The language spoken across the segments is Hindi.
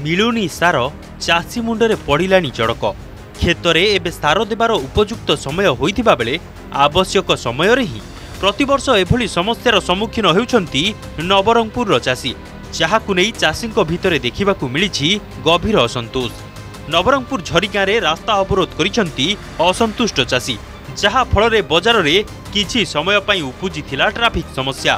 मिलुनी सार चाषी मुंडरे पड़िलानी चड़क खेतरे एबे सार देवार उपयुक्त समय होइथिबा बेले आवश्यक समय रे ही प्रतिवर्ष एभली समस्यार सम्मुखीन हेउछंती नवरंगपुर चाषी जहाकु नै चाषीक भितरे देखिबाकू मिलिछि गभीर असंतोष। नवरंगपुर झरिगाँ रे रास्ता अवरोध करिसंती असंतुष्ट चाषी जहा फल रे बजार रे किछि समय पई उपजि थिला ट्रैफिक समस्या।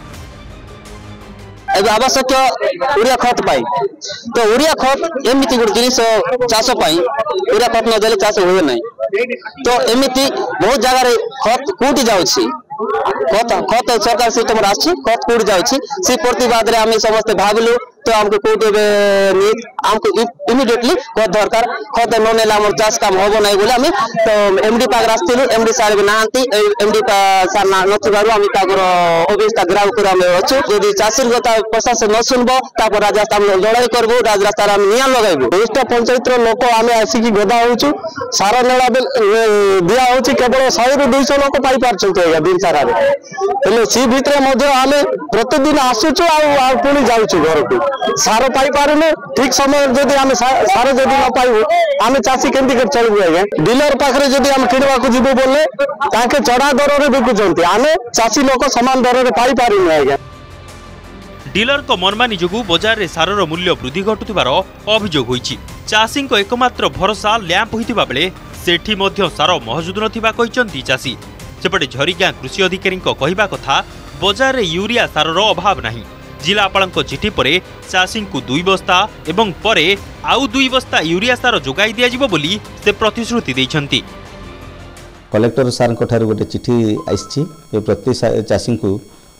आवश्यक यूरिया खत पाई तो यूरिया खत एमती गोटे जिन चाष यूरिया खत न देले चाष हुए ना तो एमती बहुत जगह खत कूटी जाउछि खत खत सरकार सिस्टम आछि खत कूटी जाउछि से प्रतिवाद रे आमे समस्त भागलु तो हमको कूटे हमको इमिडिएटली खत दरकार खत न नेला हमर चाष काम होबो नै बोले आमे तो एमडी पाक रास्तिलु एमडी सार नांती एमडी सार नथिबारु आमे ताकर ऑफिस ता ग्राव कर आमे अछु यदि चाषीर गता प्रशासन न सुनबो तापर राजस्थान लड़ाई करबो राजस्थान आमे निया लगाइबो इष्ट पंचायत रो लोक आमे आसी की गदा होछु सारा नेला दिया होछि केवल 100 ରୁ 200 लोक पाई पारछंते दिन सारा रे सी भितरे मध्य आमे प्रतिदिन आसुछु आ पुणी जाउछु घर को सार पाई पारुने ठीक समय जदि आमे सार जदि न पाइबो आमे चासी केंती कर चलबो आगे डीलर पाखरे जदि आमे किडवा को जिबो बोले ताके चढ़ा दर रे बिकुचंती आमे चासी लोक समान दर रे पाई पारुने आगे। डीलर को मनमानी जोगु बाजार रे सारर मूल्य वृद्धि घटुतिबार अभियोग होईछि। चाषी को एकमात्र भरोसा लैंप होइतिबा बेले सेठी मध्य सार महजूद नथिबा कहिसंती चाषी। सेपटे झरिगाँ कृषि अधिकारी कहवा कथा बाजार रे यूरिया सारर अभाव नाही। जिलापाल चिठी पर चाषी को 2 बस्ता एवं परे आउ 2 बस्ता यूरिया सार जोगाई दिया जिवो बोली से प्रतिश्रुति दैछंती। कलेक्टर सार गोटे चिठी आसी प्रति चाषी को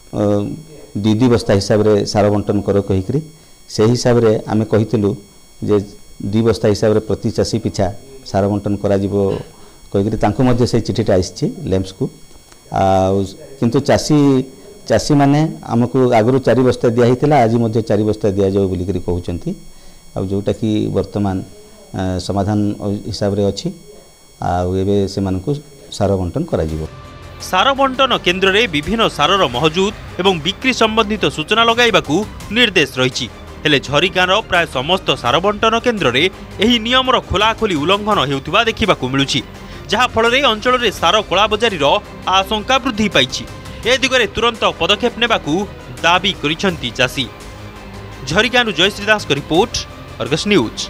2 बस्ता हिसाब रे सार बंटन कर कहिकरी से हिसाब रे आमे कहितलु जे 2 बस्ता हिसाब रे प्रति चाषी पिछा सार बंटन करा जिवो कहिकरी तांको मध्ये से चिठीटा आसी लेम्स को किंतु चाषी माने आमको आगु 4 बस्ता दिया हितला आज मध्ये 4 बस्ता दिया जाओ बोली करी कहउचंती आ जोटा कि वर्तमान समाधान हिसाब रे अछि आ एबे से मानको सार बंटन करा जिवो। सार बंटन केन्द्र रे विभिन्न सारर महजूद एवं बिक्री संबंधित सूचना लगाइबाकू निर्देश रहिछि। हेले झरिगाँ रो प्राय समस्त सार बंटन केन्द्र रे एही नियमर खोलाखोली उल्लंघन हेउतिबा देखिबाकू मिलुछि जहा फल रे अंचल रे सार कला बजारी रो आशंका वृद्धि पाइछि। ए दिगरे तुरंत पदक्षेप नेबाकू दाबी करिसंती चाषी। झरिगाँ जयश्री दास को रिपोर्ट अर्गस न्यूज।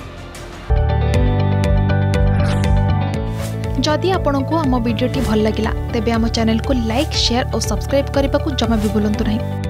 जदि आपंक आम भिडी भल लगा तेब आम चैनल को लाइक शेयर और सब्सक्राइब करने को जमा भी भूलु नहीं।